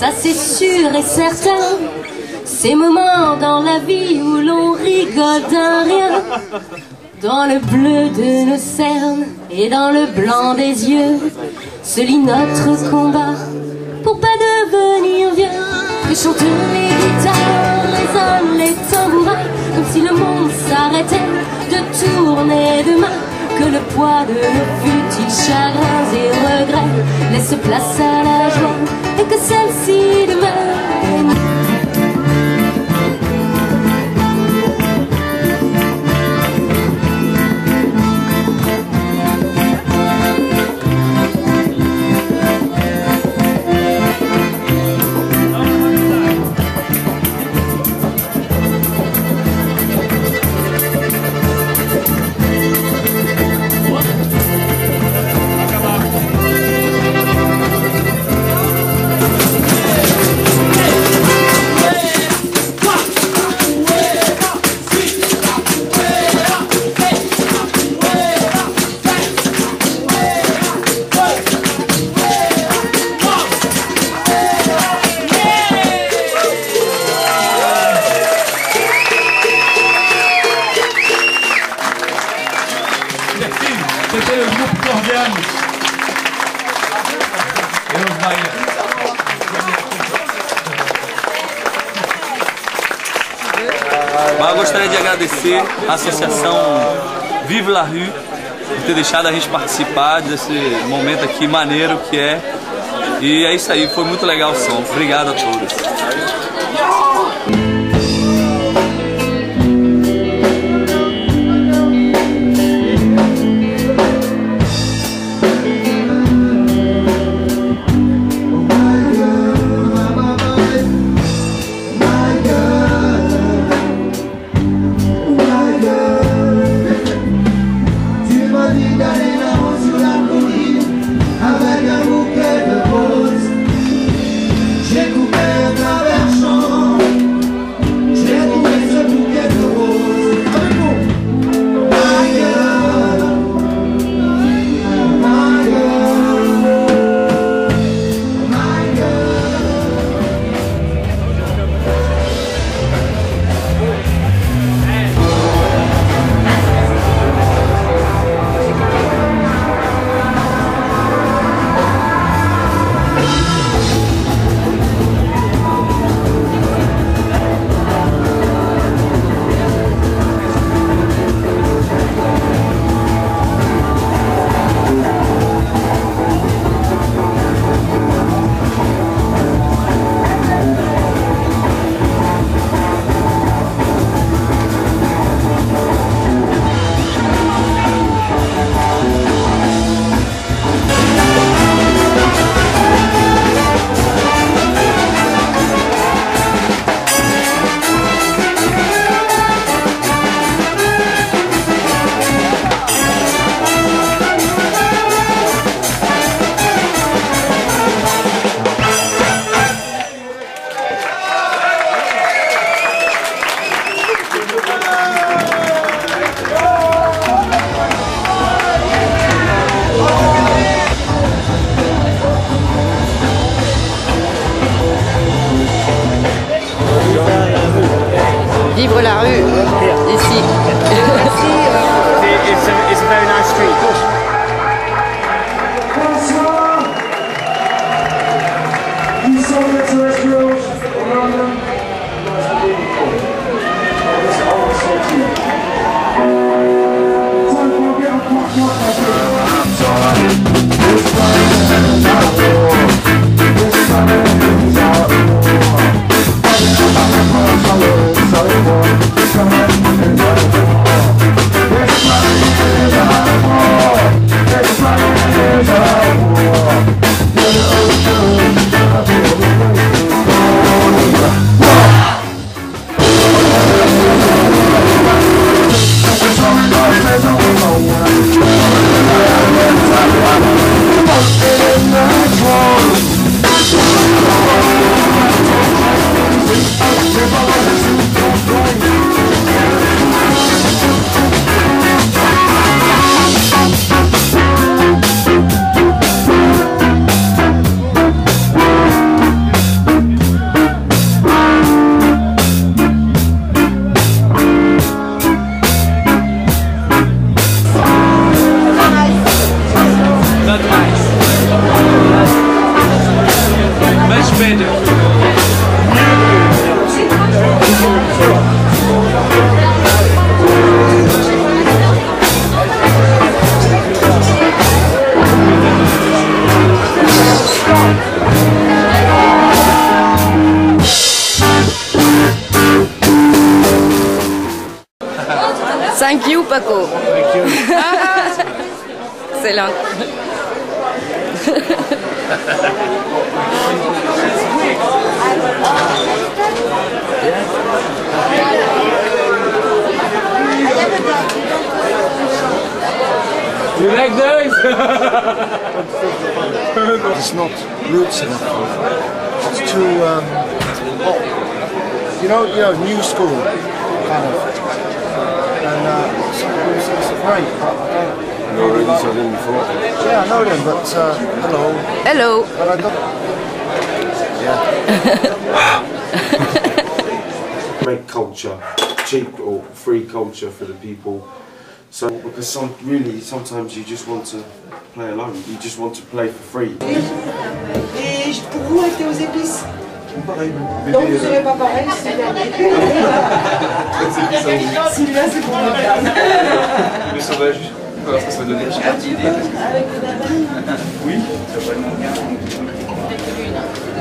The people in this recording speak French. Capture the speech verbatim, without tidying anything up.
ça c'est sûr et certain. Ces moments dans la vie où l'on rigole d'un rien, dans le bleu de nos cernes et dans le blanc des yeux, se lit notre combat pour pas devenir vieux. Que chantent les guitares, résonnent les tambourins, comme si le monde s'arrêtait de tourner demain. Que le poids de nos futiles chagrins et regrets laisse place à la joie, et que celle-ci demeure. C'était le groupe Cordian. Et Osmaïa. Mas eu gostaria de agradecer a associação Vive la Rue por ter deixado a gente participar desse momento aqui maneiro que é. E é isso aí, foi muito legal o som. Obrigado a todos. Vivre la rue, ici. It's a, it's a very nice street. Bonsoir. Ils sont extraterrestrials in London. It's all sorted. Time for a bit of pop rock, I think. Sorry, this time is our war. This time is our war. Sorry, sorry, sorry, sorry. Thank you, Paco. Thank you. Excellent. You like those? It's not roots enough. It's too um, pop. You know, you know, new school kind of. And uh, it's, it's, it's great. But I don't. You already saw them before. Yeah, I know them, but uh, hello. Hello. But I don't. Yeah. Make culture cheap or free culture for the people. So because some really sometimes you just want to play alone. You just want to play for free. Et pour vous, rester aux épices. Donc vous serez pas pareil si celui-là c'est pour le Le sauvage, alors ça, ça va donner une petite idée. avec de la vanille. Oui, ça va vraiment bien.